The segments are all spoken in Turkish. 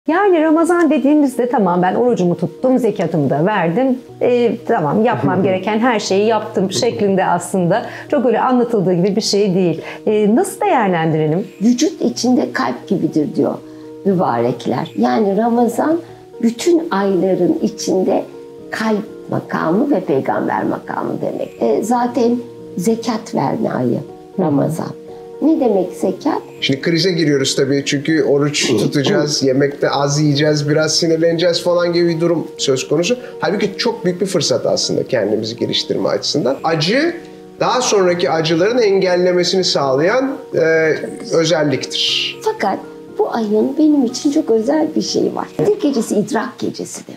Yani Ramazan dediğimizde tamam ben orucumu tuttum, zekatımı da verdim. Tamam yapmam gereken her şeyi yaptım şeklinde aslında çok öyle anlatıldığı gibi bir şey değil. Nasıl değerlendirelim? Vücut içinde kalp gibidir diyor mübarekler. Yani Ramazan bütün ayların içinde kalp makamı ve peygamber makamı demek. Zaten zekat verme ayı Ramazan. Ne demek zekat? Şimdi krize giriyoruz tabii çünkü oruç tutacağız, yemekte az yiyeceğiz, biraz sinirleneceğiz falan gibi bir durum söz konusu. Halbuki çok büyük bir fırsat aslında kendimizi geliştirme açısından. Acı, daha sonraki acıların engellemesini sağlayan özelliktir. Fakat bu ayın benim için çok özel bir şey var. Kadir gecesi idrak gecesidir.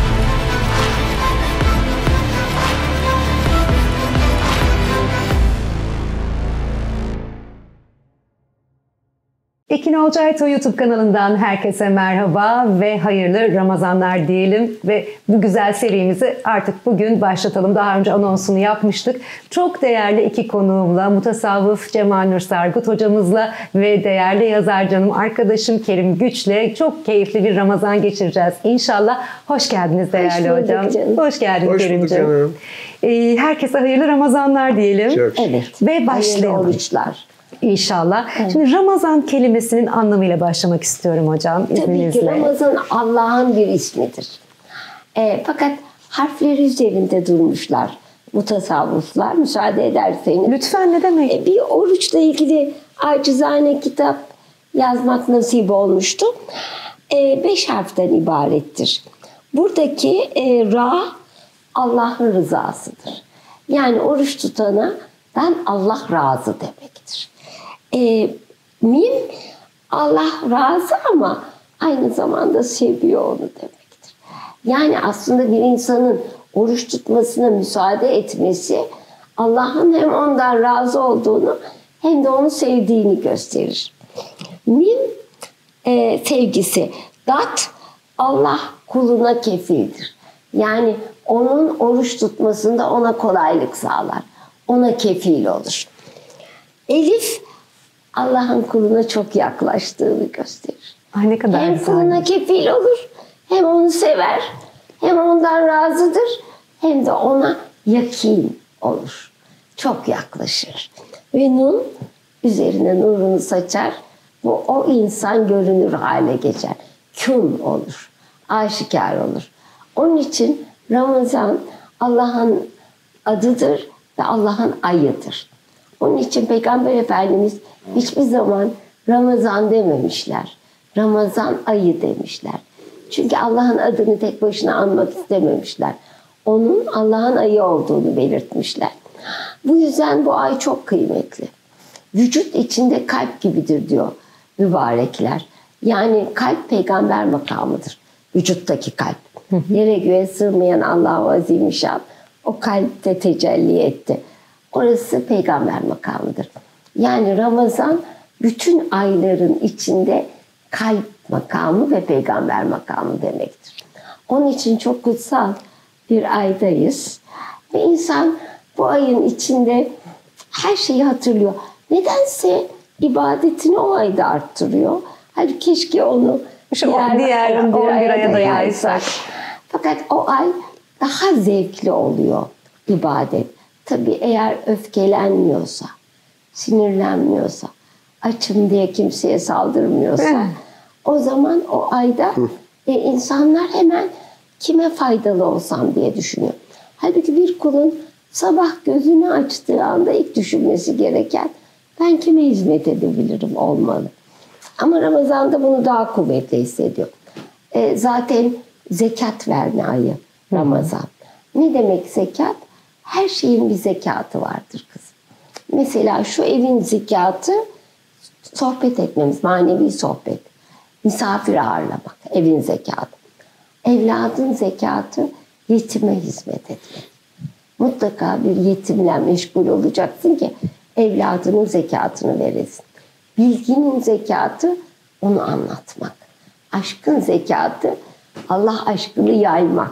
Ekin Olcayto YouTube kanalından herkese merhaba ve hayırlı Ramazanlar diyelim ve bu güzel serimizi artık bugün başlatalım. Daha önce anonsunu yapmıştık. Çok değerli iki konuğumla, mutasavvıf Cemal Nur Sargut hocamızla ve değerli yazar canım arkadaşım Kerim Güç'le çok keyifli bir Ramazan geçireceğiz İnşallah. Hoş geldiniz değerli hocam. Canım. Hoş geldin Kerim'ciğim. Canım. Herkese hayırlı Ramazanlar diyelim. Evet. Ve başlayalım. Hayırlı oruçlar. İnşallah. Evet. Şimdi Ramazan kelimesinin anlamıyla başlamak istiyorum hocam izninizle. Tabii ki Ramazan Allah'ın bir ismidir. Fakat harfleri üzerinde durmuşlar mutasavvıflar. Müsaade ederseniz. Lütfen, ne demek? Bir oruçla ilgili acizane kitap yazmak nasip olmuştu. 5 harften ibarettir. Buradaki Ra Allah'ın rızasıdır. Yani oruç tutanadan Allah razı demektir. Mim Allah razı ama aynı zamanda seviyor onu demektir. Yani aslında bir insanın oruç tutmasına müsaade etmesi Allah'ın hem ondan razı olduğunu hem de onu sevdiğini gösterir. Mim sevgisi. Dat Allah kuluna kefildir. Yani onun oruç tutmasında ona kolaylık sağlar. Ona kefil olur. Elif Allah'ın kuluna çok yaklaştığını gösterir. Ay ne kadar hem güzel. kuluna kefil olur, hem onu sever, hem ondan razıdır, hem de ona yakin olur. Çok yaklaşır. Ve Nun üzerine nurunu saçar. Bu o insan görünür hale geçer. Kün olur. Aşikar olur. Onun için Ramazan Allah'ın adıdır ve Allah'ın ayıdır. Onun için Peygamber Efendimiz hiçbir zaman Ramazan dememişler. Ramazan ayı demişler. Çünkü Allah'ın adını tek başına anmak istememişler. Onun Allah'ın ayı olduğunu belirtmişler. Bu yüzden bu ay çok kıymetli. Vücut içinde kalp gibidir diyor mübarekler. Yani kalp peygamber makamıdır. Vücuttaki kalp. Yere göğe sığmayan Allah-u Azimüşşan o kalpte tecelli etti. Orası peygamber makamıdır. Yani Ramazan bütün ayların içinde kalp makamı ve peygamber makamı demektir. Onun için çok kutsal bir aydayız. Ve insan bu ayın içinde her şeyi hatırlıyor. Nedense ibadetini o ayda arttırıyor. Halbuki keşke onu diğer 11 aya da yaysak. Fakat o ay daha zevkli oluyor ibadet. Tabii eğer öfkelenmiyorsa, sinirlenmiyorsa, açım diye kimseye saldırmıyorsa o zaman o ayda insanlar hemen kime faydalı olsam diye düşünüyor. Halbuki bir kulun sabah gözünü açtığı anda ilk düşünmesi gereken ben kime hizmet edebilirim olmalı. Ama Ramazan'da bunu daha kuvvetli hissediyor. Zaten zekat verme ayı Ramazan. Ne demek zekat? Her şeyin bir zekatı vardır kızım. Mesela şu evin zekatı sohbet etmemiz, manevi sohbet. Misafir ağırlamak, evin zekatı. Evladın zekatı yetime hizmet etmek. Mutlaka bir yetimle meşgul olacaksın ki evladının zekatını veresin. Bilginin zekatı onu anlatmak. Aşkın zekatı Allah aşkını yaymak.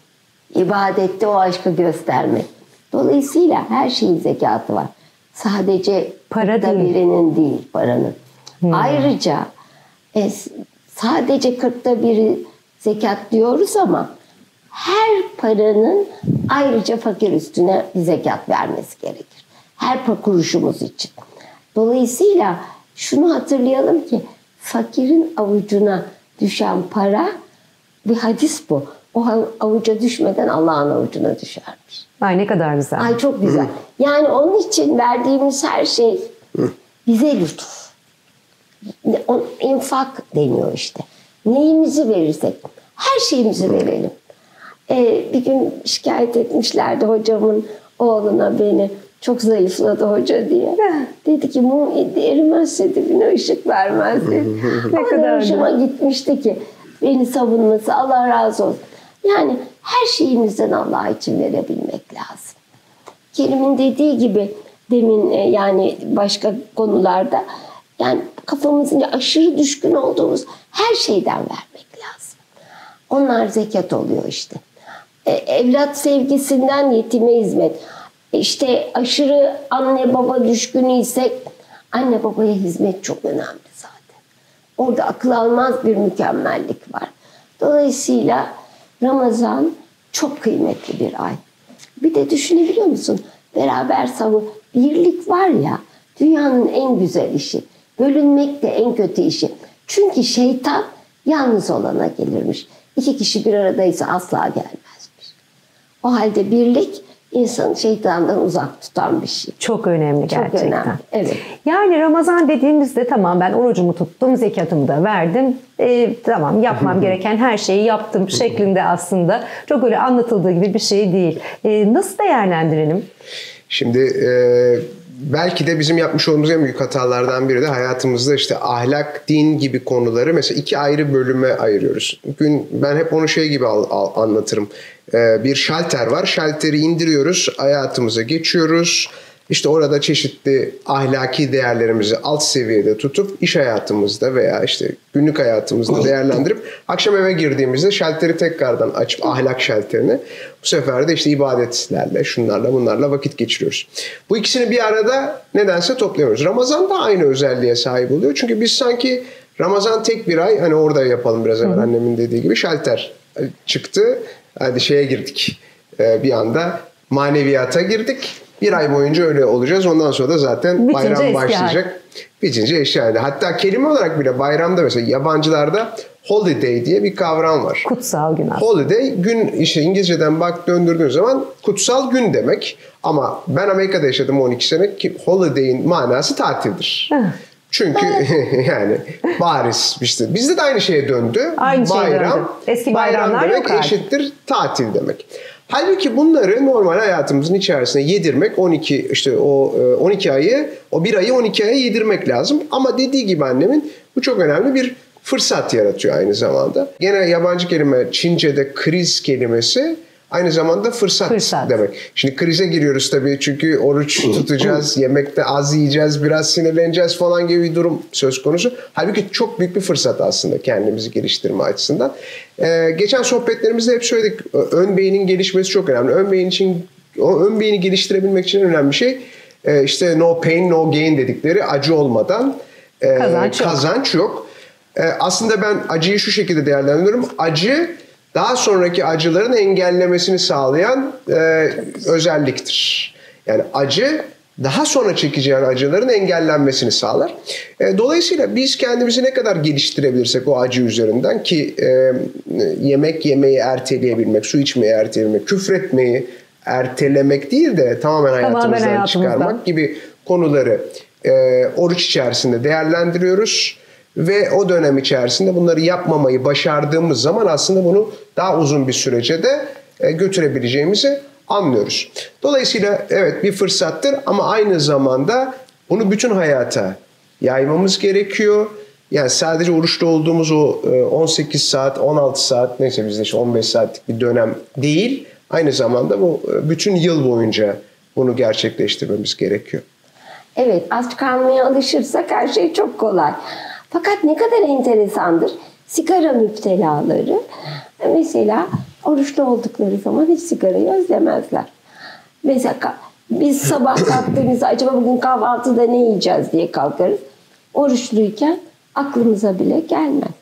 İbadette o aşkı göstermek. Dolayısıyla her şeyin zekatı var. Sadece para birinin değil paranın. Ayrıca sadece 1/40 zekat diyoruz ama her paranın ayrıca fakir üstüne bir zekat vermesi gerekir. Her kuruşumuz için. Dolayısıyla şunu hatırlayalım ki fakirin avucuna düşen para, bir hadis bu. O avuca düşmeden Allah'ın avucuna düşermiş. Ay ne kadar güzel. Ay çok güzel. Yani onun için verdiğimiz her şey bize lütuf. İnfak deniyor işte. Neyimizi verirsek her şeyimizi verelim. Bir gün şikayet etmişlerdi hocamın oğluna beni. Çok zayıfladı hoca diye. Dedi ki mum erimezse dibine ışık vermez dedi. Ne kadar hoşuma gitmişti ki beni savunması, Allah razı olsun. Yani her şeyimizden Allah için verebilmek lazım. Kerim'in dediği gibi demin yani başka konularda yani kafamızın aşırı düşkün olduğumuz her şeyden vermek lazım. Onlar zekat oluyor işte. Evlat sevgisinden yetime hizmet. İşte aşırı anne baba düşkünüysek anne babaya hizmet çok önemli zaten. Orada akıl almaz bir mükemmellik var. Dolayısıyla Ramazan çok kıymetli bir ay. Bir de düşünebiliyor musun? Beraber sahur, birlik var ya dünyanın en güzel işi. Bölünmek de en kötü işi. Çünkü şeytan yalnız olana gelirmiş. 2 kişi bir aradaysa asla gelmezmiş. O halde birlik insanı şeytandan uzak tutan bir şey. Çok önemli gerçekten. Çok önemli, evet. Yani Ramazan dediğimizde tamam ben orucumu tuttum, zekatımı da verdim. Tamam yapmam gereken her şeyi yaptım şeklinde aslında. Çok öyle anlatıldığı gibi bir şey değil. Nasıl değerlendirelim? Şimdi belki de bizim yapmış olduğumuz en büyük hatalardan biri de hayatımızda işte ahlak, din gibi konuları mesela 2 ayrı bölüme ayırıyoruz. Ben hep onu şey gibi anlatırım. Bir şalter var. Şalteri indiriyoruz, hayatımıza geçiyoruz. İşte orada çeşitli ahlaki değerlerimizi alt seviyede tutup iş hayatımızda veya işte günlük hayatımızda değerlendirip akşam eve girdiğimizde şalteri tekrardan açıp ahlak şalterini bu sefer de işte ibadetlerle, şunlarla bunlarla vakit geçiriyoruz. Bu ikisini bir arada nedense toplayamıyoruz. Ramazan da aynı özelliğe sahip oluyor. Çünkü biz sanki Ramazan tek bir ay hani orada yapalım biraz evvel annemin dediği gibi şalter çıktı. Hadi şeye girdik. Bir anda maneviyata girdik. 1 ay boyunca öyle olacağız. Ondan sonra da zaten bayram başlayacak. Bitince eşya. Hatta kelime olarak bile bayramda mesela yabancılarda holiday diye bir kavram var. Kutsal gün aslında. Holiday gün işte İngilizceden döndürdüğün zaman kutsal gün demek. Ama ben Amerika'da yaşadım 12 sene ki holiday'in manası tatildir. Çünkü yani bariz işte bizde de aynı şeye döndü. Aynı bayram, döndü. Eski bayramlar demek yok artık. eşittir tatil demek. Halbuki bunları normal hayatımızın içerisine yedirmek 12 ayı o 1 ayı 12 aya yedirmek lazım. Ama dediği gibi annemin bu çok önemli bir fırsat yaratıyor aynı zamanda. Gene yabancı kelime Çince'de kriz kelimesi aynı zamanda fırsat demek. Şimdi krize giriyoruz tabii çünkü oruç tutacağız, yemekte az yiyeceğiz, biraz sinirleneceğiz falan gibi bir durum söz konusu. Halbuki çok büyük bir fırsat aslında kendimizi geliştirme açısından. Geçen sohbetlerimizde hep söyledik, ön beynin gelişmesi çok önemli. Ön beyni geliştirebilmek için önemli şey işte no pain no gain dedikleri acı olmadan kazanç yok. Aslında ben acıyı şu şekilde değerlendiriyorum. Acı daha sonraki acıların engellemesini sağlayan özelliktir. Yani acı daha sonra çekeceğin acıların engellenmesini sağlar. Dolayısıyla biz kendimizi ne kadar geliştirebilirsek o acı üzerinden ki yemek yemeyi erteleyebilmek, su içmeyi erteleyebilmek, küfretmeyi ertelemek değil de tamamen hayatımızdan çıkarmak gibi konuları oruç içerisinde değerlendiriyoruz. Ve o dönem içerisinde bunları yapmamayı başardığımız zaman aslında bunu daha uzun bir sürece de götürebileceğimizi anlıyoruz. Dolayısıyla evet bir fırsattır ama aynı zamanda bunu bütün hayata yaymamız gerekiyor. Yani sadece oruçlu olduğumuz o 18 saat, 16 saat neyse bizde işte 15 saatlik bir dönem değil. Aynı zamanda bu bütün yıl boyunca bunu gerçekleştirmemiz gerekiyor. Evet, aç kalmaya alışırsak her şey çok kolay. Fakat ne kadar enteresandır. Sigara müptelaları mesela oruçlu oldukları zaman hiç sigarayı özlemezler. Mesela biz sabah kalktığımızda acaba bugün kahvaltıda ne yiyeceğiz diye kalkarız. Oruçluyken aklımıza bile gelmez.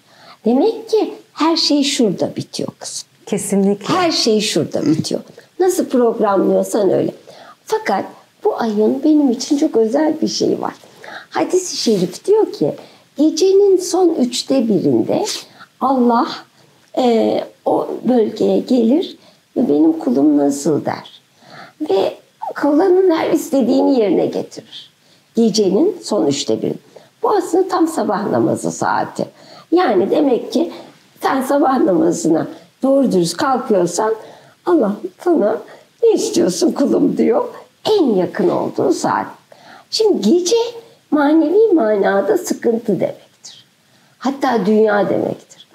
Demek ki her şey şurada bitiyor kızım. Kesinlikle. Her şey şurada bitiyor. Nasıl programlıyorsan öyle. Fakat bu ayın benim için çok özel bir şey var. Hadis-i şerif diyor ki gecenin son 1/3'ünde Allah o bölgeye gelir ve benim kulum nasıl der. Ve kulunun her istediğini yerine getirir. Gecenin son 1/3. Bu aslında tam sabah namazı saati. Yani demek ki sen sabah namazına doğru dürüst kalkıyorsan Allah sana ne istiyorsun kulum diyor. En yakın olduğu saat. Şimdi gece manevi manada sıkıntı demektir. Hatta dünya demektir.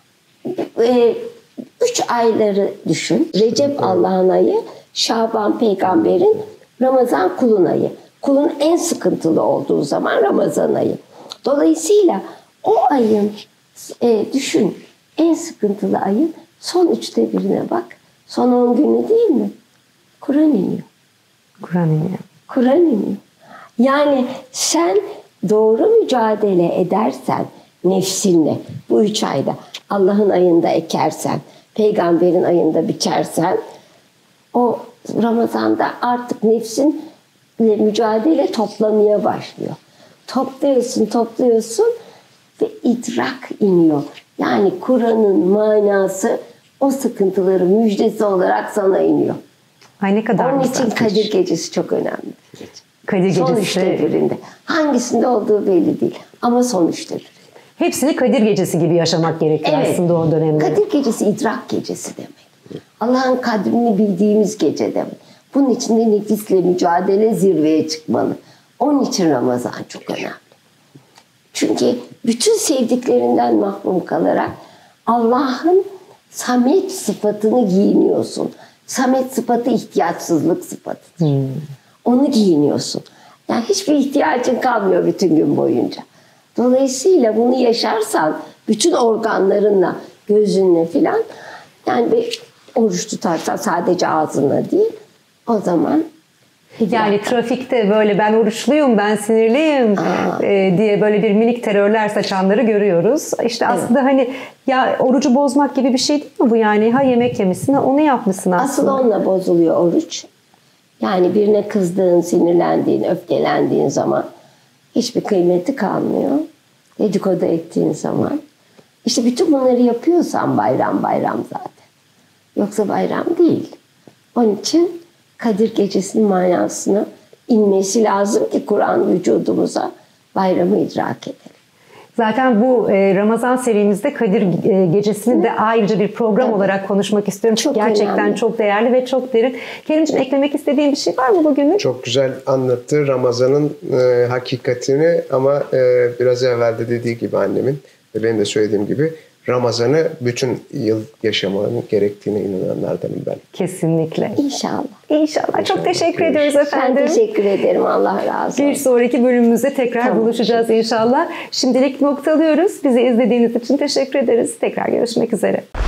3 ayları düşün. Recep Allah'ın ayı, Şaban peygamberin, Ramazan kulun ayı. Kulun en sıkıntılı olduğu zaman Ramazan ayı. Dolayısıyla o ayın düşün en sıkıntılı ayın son 1/3'üne bak. Son 10 günü değil mi? Kur'an iniyor. Kur'an iniyor. Kur'an iniyor. Yani sen doğru mücadele edersen nefsinle bu 3 ayda Allah'ın ayında ekersen, peygamberin ayında biçersen o Ramazan'da artık nefsinle mücadele toplamaya başlıyor. Topluyorsun ve idrak iniyor. Yani Kur'an'ın manası o sıkıntıları müjdesi olarak sana iniyor. Ay ne kadar Onun güzel. için Kadir Gecesi çok önemli bir gece. Kadir Son Gecesi. 1/3'ünde. Hangisinde olduğu belli değil ama son 1/3'ünde. Hepsini Kadir Gecesi gibi yaşamak gerekiyor aslında o dönemde. Kadir Gecesi idrak gecesi demek. Allah'ın kadrini bildiğimiz gece demek. Bunun için de nefisle mücadele zirveye çıkmalı. Onun için Ramazan çok önemli. Çünkü bütün sevdiklerinden mahrum kalarak Allah'ın samet sıfatını giyiniyorsun. Samet sıfatı ihtiyaçsızlık sıfatıdır. Onu giyiniyorsun. Yani hiçbir ihtiyacın kalmıyor bütün gün boyunca. Dolayısıyla bunu yaşarsan bütün organlarınla, gözünle filan yani bir oruç tutarsan sadece ağzınla değil o zaman Yani trafikte böyle ben oruçluyum, ben sinirliyim diye böyle bir minik terörler saçanları görüyoruz. İşte aslında hani ya orucu bozmak gibi bir şey değil mi bu yani? Ha yemek yemişsin, ha onu yapmışsın aslında. Asıl onunla bozuluyor oruç. Yani birine kızdığın, sinirlendiğin, öfkelendiğin zaman hiçbir kıymeti kalmıyor. Dedikodu ettiğin zaman. İşte bütün bunları yapıyorsan bayram zaten. Yoksa bayram değil. Onun için Kadir Gecesi'nin manasına inmesi lazım ki Kur'an vücudumuza bayramı idrak edelim. Zaten bu Ramazan serimizde Kadir Gecesi'ni de ayrıca bir program olarak konuşmak istiyorum. Çok gerçekten önemli. çok değerli ve çok derin. Kerimciğim eklemek istediğin bir şey var mı bugünlük? Çok güzel anlattı Ramazan'ın hakikatini ama biraz evvel de dediği gibi annemin ve benim de söylediğim gibi Ramazan'ı bütün yıl yaşamanın gerektiğine inananlardanım ben. Kesinlikle. İnşallah. İnşallah. Çok teşekkür ediyoruz Ben efendim. teşekkür ederim. Allah razı Bir olsun. sonraki bölümümüzde tekrar Tamam. buluşacağız inşallah. Şimdilik noktalıyoruz. Bizi izlediğiniz için teşekkür ederiz. Tekrar görüşmek üzere.